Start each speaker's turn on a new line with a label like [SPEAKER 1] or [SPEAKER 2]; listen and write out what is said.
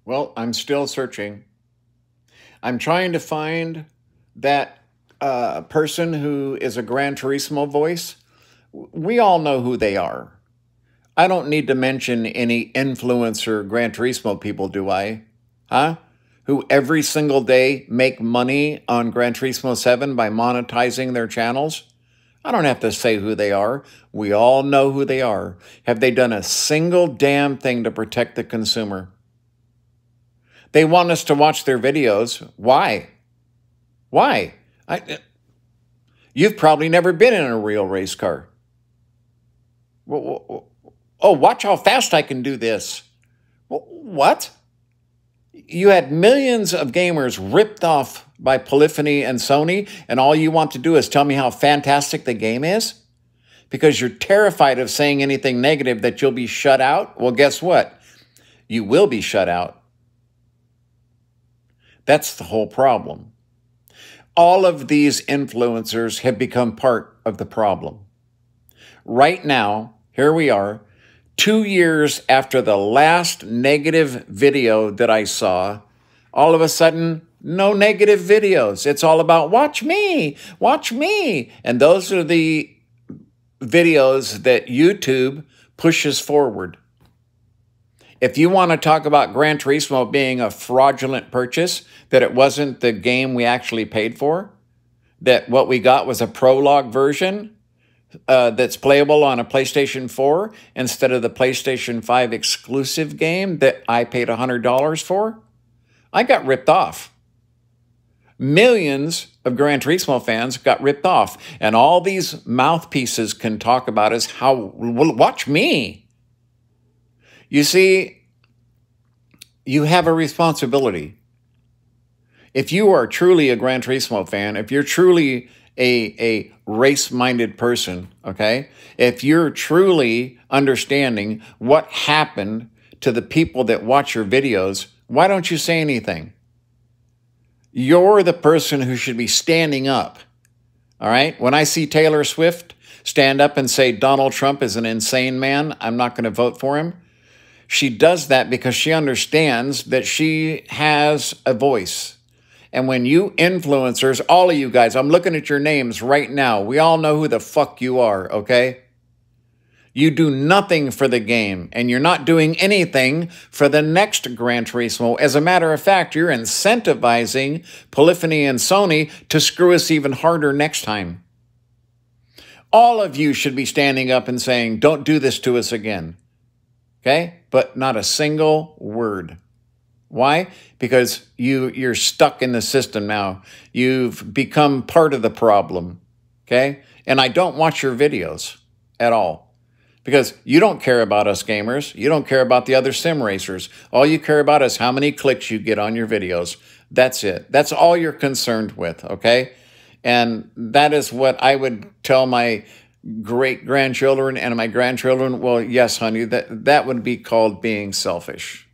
[SPEAKER 1] Well, I'm still searching. I'm trying to find that person who is a Gran Turismo voice. We all know who they are. I don't need to mention any influencer Gran Turismo people, do I? Huh? Who every single day make money on Gran Turismo 7 by monetizing their channels? I don't have to say who they are. We all know who they are. Have they done a single damn thing to protect the consumer? They want us to watch their videos. Why? Why? You've probably never been in a real race car. Oh, watch how fast I can do this. What? You had millions of gamers ripped off by Polyphony and Sony, and all you want to do is tell me how fantastic the game is? Because you're terrified of saying anything negative that you'll be shut out? Well, guess what? You will be shut out. That's the whole problem. All of these influencers have become part of the problem. Right now, here we are, 2 years after the last negative video that I saw, all of a sudden, no negative videos. It's all about, watch me, watch me. And those are the videos that YouTube pushes forward. If you want to talk about Gran Turismo being a fraudulent purchase, that it wasn't the game we actually paid for, that what we got was a prologue version that's playable on a PlayStation 4 instead of the PlayStation 5 exclusive game that I paid $100 for, I got ripped off. Millions of Gran Turismo fans got ripped off. And all these mouthpieces can talk about is how, well, watch me. You see, you have a responsibility. If you are truly a Gran Turismo fan, if you're truly a race-minded person, okay? If you're truly understanding what happened to the people that watch your videos, why don't you say anything? You're the person who should be standing up, all right? When I see Taylor Swift stand up and say Donald Trump is an insane man, I'm not going to vote for him. She does that because she understands that she has a voice. And when you influencers, all of you guys, I'm looking at your names right now. We all know who the fuck you are, okay? You do nothing for the game, and you're not doing anything for the next Gran Turismo. As a matter of fact, you're incentivizing Polyphony and Sony to screw us even harder next time. All of you should be standing up and saying, don't do this to us again. Okay? But not a single word. Why? Because you're stuck in the system now. You've become part of the problem. Okay? And I don't watch your videos at all. Because you don't care about us gamers. You don't care about the other sim racers. All you care about is how many clicks you get on your videos. That's it. That's all you're concerned with. Okay? And that is what I would tell my great-grandchildren and my grandchildren. Well, yes, honey, that would be called being selfish.